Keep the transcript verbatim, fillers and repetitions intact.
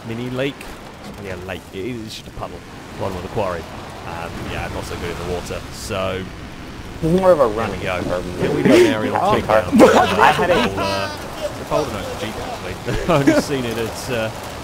mini lake. Yeah, lake. It is just a puddle. Bottom of the quarry. Um, yeah, not so good in the water. So It's more of a there running. we go. Can we do an aerial Oh, takedown? I had a- Uh, it's a Boulder Note Jeep actually. I've only seen it at uh,